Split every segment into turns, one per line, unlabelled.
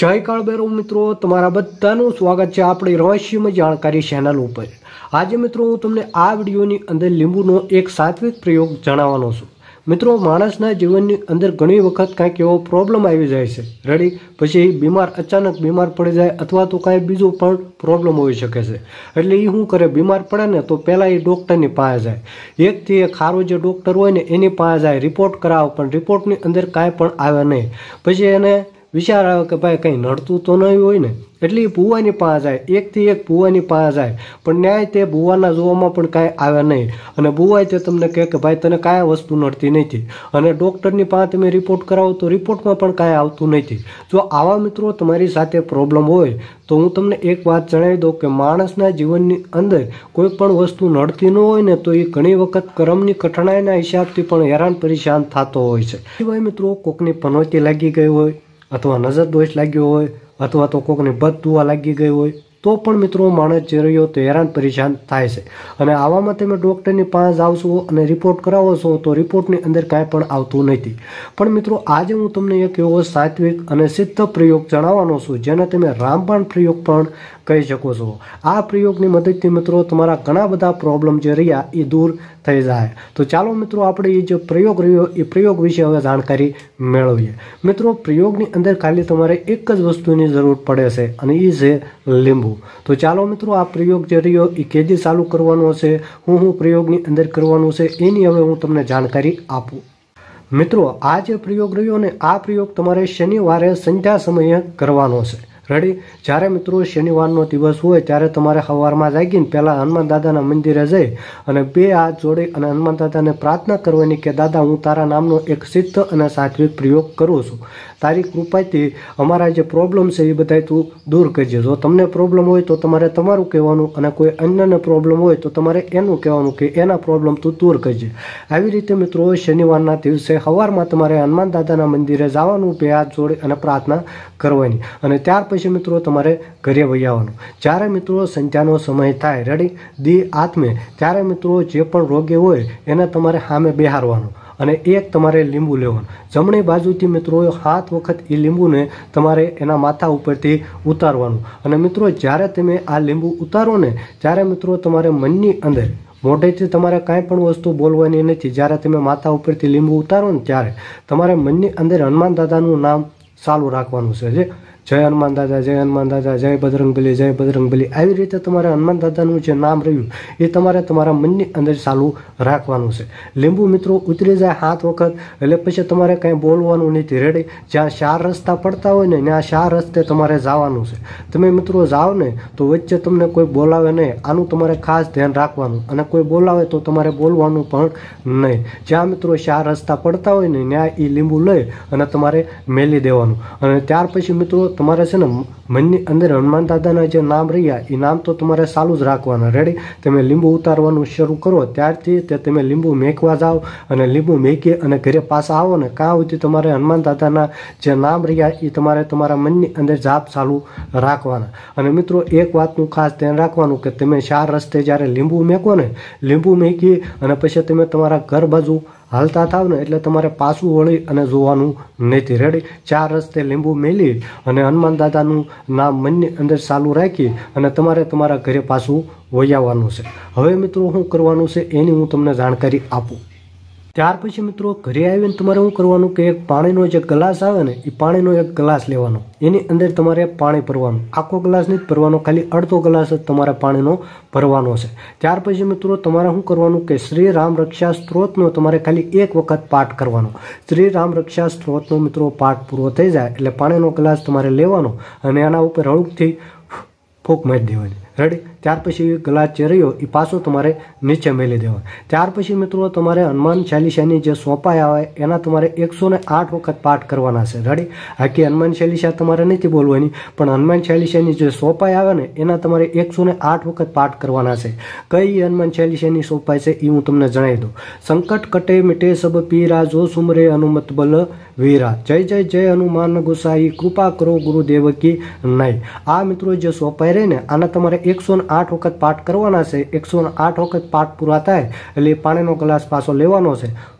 જય કાળભૈરવ મિત્રો, તમારા બધાનું સ્વાગત છે આપણી રહસ્યમય જાણકારી ચેનલ ઉપર। આજે મિત્રો હું તમને આ વિડીયોની અંદર લીંબુનો એક સાત્વિક પ્રયોગ જણાવવાનો છું। મિત્રો, માણસના જીવનની અંદર ઘણી વખત કાંઈક એવો પ્રોબ્લેમ આવી જાય છે રેડી, પછી અચાનક બીમાર પડી જાય અથવા તો કાંઈ બીજો પણ પ્રોબ્લેમ હોઈ શકે છે। એટલે એ શું કરે, બીમાર પડે ને તો પહેલાં એ ડૉક્ટરની પાસે જાય, એકથી એક સારો જે ડૉક્ટર હોય ને એની પાસે જાય, રિપોર્ટ કરાવો, પણ રિપોર્ટની અંદર કાંઈ પણ આવે નહીં। પછી એને વિચાર આવે કે ભાઈ કંઈ નડતું તો નહીં હોય ને, એટલે એ ભુવાની પાસે જાય, એકથી એક ભુવાની પાસે જાય, પણ ન્યાય તે ભુવાના જોવામાં પણ કાંઈ આવે નહીં। અને ભુવાય તે તમને કહે કે ભાઈ તને કાંઈ વસ્તુ નડતી નથી, અને ડૉક્ટરની પાસે તમે રિપોર્ટ કરાવો તો રિપોર્ટમાં પણ કાંઈ આવતું નથી। જો આવા મિત્રો તમારી સાથે પ્રોબ્લેમ હોય તો હું તમને એક વાત જણાવી દઉં કે માણસના જીવનની અંદર કોઈ પણ વસ્તુ નડતી ન હોય ને તો એ ઘણી વખત કર્મની કઠણાઈના હિસાબથી પણ હેરાન પરેશાન થતો હોય છે। સિવાય મિત્રો કોકની પનોતી લાગી ગઈ હોય, અથવા નજર દોષ લાગ્યો હોય, અથવા તો કોકની બદ દુઆ લાગી ગઈ હોય તો પણ મિત્રો માણસ જે રહ્યો તો હેરાન પરેશાન થાય છે। અને આવામાં તમે ડૉક્ટરની પાસે જાઓ છો અને રિપોર્ટ કરાવો છો તો રિપોર્ટની અંદર કાંઈ પણ આવતું નથી। પણ મિત્રો આજે હું તમને એક એવો સાત્વિક અને સિદ્ધ પ્રયોગ જણાવવાનો છું જેને તમે રામબાણ પ્રયોગ પણ કહી શકો છો। આ પ્રયોગની મદદથી મિત્રો તમારા ઘણા બધા પ્રોબ્લેમ જે રહ્યા એ દૂર થઈ જાય। તો ચાલો મિત્રો આપણે એ જે પ્રયોગ રહ્યો એ પ્રયોગ વિશે હવે જાણકારી મેળવીએ। મિત્રો, પ્રયોગની અંદર ખાલી તમારે એક જ વસ્તુની જરૂર પડે છે અને એ છે લીંબુ। તો ચાલો મિત્રો આ પ્રયોગ જે રહ્યો એ કેદી ચાલુ કરવાનો છે, હું પ્રયોગની અંદર કરવાનું છે એની હવે હું તમને જાણકારી આપું। મિત્રો, આ જે પ્રયોગ રહ્યો ને આ પ્રયોગ તમારે શનિવારે સંધ્યા સમયે કરવાનો છે રેડી। જ્યારે મિત્રો શનિવારનો દિવસ હોય ત્યારે તમારે સવારમાં જાગીને પહેલાં હનુમાન દાદાના મંદિરે જઈ અને બે હાથ જોડી અને હનુમાન દાદાને પ્રાર્થના કરવાની કે દાદા હું તારા નામનો એક સિદ્ધ અને સાત્વિક પ્રયોગ કરું છું, તારી કૃપાથી અમારા જે પ્રોબ્લેમ છે એ બધા તું દૂર કરજે। જો તમને પ્રોબ્લેમ હોય તો તમારે તમારું કહેવાનું, અને કોઈ અન્યને પ્રોબ્લેમ હોય તો તમારે એનું કહેવાનું કે એના પ્રોબ્લેમ તું દૂર કરજે। આવી રીતે મિત્રો શનિવારના દિવસે સવારમાં તમારે હનુમાન દાદાના મંદિરે જવાનું, બે હાથ જોડી અને પ્રાર્થના કરવાની, અને ત્યાર પછી મિત્રો તમારે ઘરે વહી આવવાનું। જ્યારે મિત્રો સંધ્યાનો સમય થાય રેડી દી આત્મે, ત્યારે મિત્રો જે પણ રોગી હોય એને તમારે સામે બેહારવાનું, અને એક તમારે લીંબુ લેવાનું, જમણી બાજુથી મિત્રો 7 વખત એ લીંબુને તમારે એના માથા ઉપરથી ઉતારવાનું। અને મિત્રો જ્યારે તમે આ લીંબુ ઉતારો ને ત્યારે મિત્રો તમારે મનની અંદર મોઢેથી તમારે કાંઈ પણ વસ્તુ બોલવાની નથી। જ્યારે તમે માથા ઉપરથી લીંબુ ઉતારો ને ત્યારે તમારે મનની અંદર હનુમાન દાદાનું નામ ચાલુ રાખવાનું છે, જય હનુમાન દાદા, જય હનુમાન દાદા, જય બજરંગબલી, જય બજરંગબલી। આવી રીતે તમારે હનુમાન દાદાનું જે નામ રહ્યું એ તમારે તમારા મનની અંદર ચાલુ રાખવાનું છે। લીંબુ મિત્રો ઉતરી જાય 7 વખત એટલે પછી તમારે કાંઈ બોલવાનું નથી રેડી। જ્યાં 4 રસ્તા પડતા હોય ને ત્યાં 4 રસ્તે તમારે જવાનું છે। તમે મિત્રો જાઓ ને તો વચ્ચે તમને કોઈ બોલાવે નહીં, આનું તમારે ખાસ ધ્યાન રાખવાનું, અને કોઈ બોલાવે તો તમારે બોલવાનું પણ નહીં। જ્યાં મિત્રો 4 રસ્તા પડતા હોય ને ત્યાં એ લીંબુ લઈ અને તમારે મેલી દેવાનું, અને ત્યાર પછી મિત્રો તમારે છે ને મનની અંદર હનુમાન દાદાના જે નામ રહ્યા એ નામ તો તમારે ચાલુ જ રાખવાના રેડી। તમે લીંબુ ઉતારવાનું શરૂ કરો ત્યારથી તે તમે લીંબુ મેકવા જાઓ, અને લીંબુ મેકી અને ઘરે પાછા આવો ને કાં સુધી તમારે હનુમાન દાદાના જે નામ રહ્યા એ તમારે તમારા મનની અંદર જાપ ચાલુ રાખવાના। અને મિત્રો એક વાતનું ખાસ ધ્યાન રાખવાનું કે તમે 4 રસ્તે જ્યારે લીંબુ મેકો ને, લીંબુ મેકી અને પછી તમે તમારા ઘર બાજુ હાલતા થાવ ને એટલે તમારે પાછું વળી અને જોવાનું નથી રેડી। 4 રસ્તે લીંબુ મેલી અને હનુમાન દાદાનું નામ મનની અંદર ચાલુ રાખી અને તમારે તમારા ઘરે પાછું વહી આવવાનું છે। હવે મિત્રો શું કરવાનું છે એની હું તમને જાણકારી આપું। ત્યાર પછી મિત્રો ઘરે આવીને તમારે શું કરવાનું કે એક પાણીનો જે ગ્લાસ આવે ને એ પાણીનો એક ગ્લાસ લેવાનો, એની અંદર તમારે પાણી ભરવાનું, આખો ગ્લાસ નથી ભરવાનો, ખાલી અડધો ગ્લાસ જ તમારે પાણીનો ભરવાનો છે। ત્યાર પછી મિત્રો તમારે શું કરવાનું કે શ્રી રામ રક્ષા સ્ત્રોતનો તમારે ખાલી એક વખત પાઠ કરવાનો। શ્રી રામ રક્ષા સ્ત્રોતનો મિત્રો પાઠ પૂરો થઈ જાય એટલે પાણીનો ગ્લાસ તમારે લેવાનો અને એના ઉપર હળુકથી ફૂંક મારી દેવાની રેડી। ત્યાર પછી ગ્લાસ જે રહ્યો એ પાછો તમારે નીચે મેલી દેવાનો। ત્યાર પછી મિત્રો તમારે હનુમાન ચાલીસાની જે સોંપાઈ આવે એના તમારે 108 વખત પાઠ કરવાના છે રેડી। આખી હનુમાન ચાલીસા તમારે નથી બોલવાની, પણ હનુમાન ચાલીસાની જે સોંપાઈ આવે ને એના તમારે 108 વખત પાઠ કરવાના છે। કઈ હનુમાન ચાલીસાની સોંપાઈ છે એ હું તમને જણાવી દઉં। સંકટ કટે મિટે સબ પીરા, જો સુમરે હનુમત બલ વીરા, જય જય જય હનુમાન ગુસાઈ, કૃપા કરો ગુરુદેવ કી નહીં। આ મિત્રો જે સોંપાઈ રહે ને આના તમારે 108 વખત પાઠ કરવાના છે। 108 વખત પાઠ પૂરા થાય એટલે પાણીનો ગ્લાસ પાછો લેવાનો છે,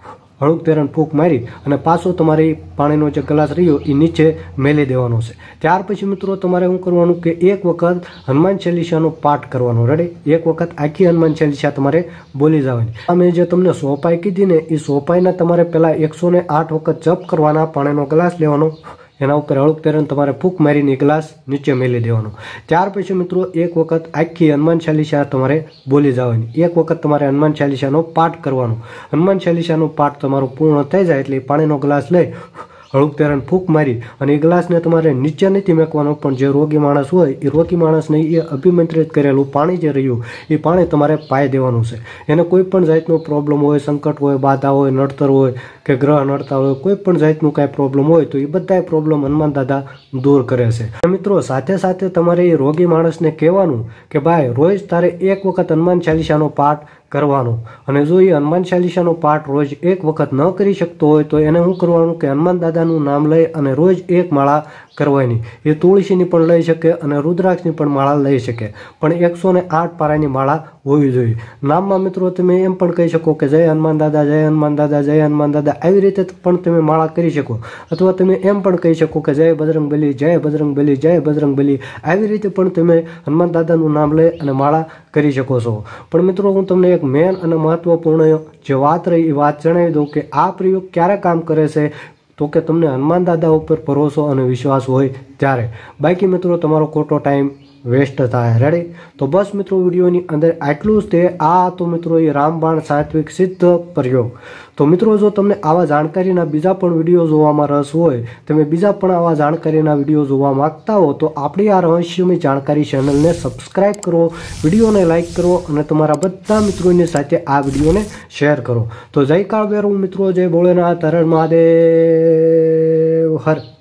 હળુક તેરણ ફૂંક મારી અને પાછો તમારે પાણીનો જે ગ્લાસ રહ્યો એ નીચે મેલી દેવાનો છે। ત્યાર પછી મિત્રો તમારે શું કરવાનું કે એક વખત હનુમાન ચાલીસાનો પાઠ કરવાનો। રેડી? એક વખત આખી હનુમાન ચાલીસા તમારે બોલી જવાની। અમે જે તમને સોપાઈ કીધી ને એ સોપાઈના તમારે પહેલાં 108 વખત જપ કરવાના। પાણીનો ગ્લાસ લેવાનો, એના ઉપર હળુક તેરણ તમારે ફૂંક મારીને ગ્લાસ નીચે મેલી દેવાનો। ત્યાર પછી મિત્રો એક વખત આખી હનુમાન ચાલીસા તમારે બોલી જવાની। એક વખત તમારે હનુમાન ચાલીસાનો પાઠ કરવાનો। હનુમાન ચાલીસાનો પાઠ તમારો પૂર્ણ થઈ જાય એટલે પાણીનો ગ્લાસ લઈ હળુક તેરણ ફૂંક મારી અને એ ગ્લાસને તમારે નીચે નથી મેકવાનો, પણ જે રોગી માણસ હોય એ રોગી માણસને એ અભિમંત્રિત કરેલું પાણી જે રહ્યું એ પાણી તમારે પાઈ દેવાનું છે। એને કોઈ પણ જાતનો પ્રોબ્લેમ હોય, સંકટ હોય, બાધા હોય, નડતર હોય કે ગ્રહ નડતા હોય, કોઈ પણ જાતનું કાંઈ પ્રોબ્લેમ હોય તો એ બધા પ્રોબ્લેમ હનુમાન દાદા દૂર કરે છે। મિત્રો સાથે સાથે તમારે એ રોગી માણસને કહેવાનું કે ભાઈ રોજ તારે એક વખત હનુમાન ચાલીસાનો પાઠ કરવાનો। અને જો એ હનુમાન ચાલીસાનો પાઠ રોજ એક વખત ન કરી શકતો હોય તો એને શું કરવાનું કે હનુમાન દાદાનું નામ લઈ અને રોજ એક માળા કરવાની। એ તુલસીની પણ લઈ શકે અને રુદ્રાક્ષની પણ માળા લઈ શકે, પણ 108 પારાની માળા હોવી જોઈએ। નામમાં મિત્રો તમે એમ પણ કહી શકો કે જય હનુમાન દાદા, જય હનુમાન દાદા, જય હનુમાન દાદા, આવી રીતે પણ તમે માળા કરી શકો। અથવા તમે એમ પણ કહી શકો કે જય બજરંગ બલી, જય બજરંગ બલી, જય બજરંગ બલી, આવી રીતે પણ તમે હનુમાન દાદાનું નામ લઈ અને માળા કરી શકો છો। પણ મિત્રો હું તમને એક મેન અને મહત્વપૂર્ણ જે વાત રહી એ વાત જણાવી દઉં કે આ પ્રયોગ ક્યારે કામ કરે છે તો કે તમને હનુમાન દાદા ઉપર ભરોસો અને વિશ્વાસ હોય ત્યારે। બાકી મિત્રો તમારો ખોટો ટાઈમ વેસ્ટ થાય। રેડી? તો બસ મિત્રો વિડીયોની અંદર આટલું જ તે। આ તો મિત્રો એ રામબાણ સાત્વિક સિદ્ધ પ્રયોગ। તો મિત્રો જો તમને આવા જાણકારીના બીજા પણ વિડીયો જોવામાં રસ હોય, તમે બીજા પણ આવા જાણકારીના વિડીયો જોવા માંગતા હો તો આપણી આ રહસ્યમય જાણકારી ચેનલને સબસ્ક્રાઈબ કરો, વિડીયોને લાઇક કરો અને તમારા બધા મિત્રોની સાથે આ વિડીયોને શેર કરો। તો જય કાળ ભૈરવ મિત્રો, જય ભોળેનાથ, હર મહાદેવ, હર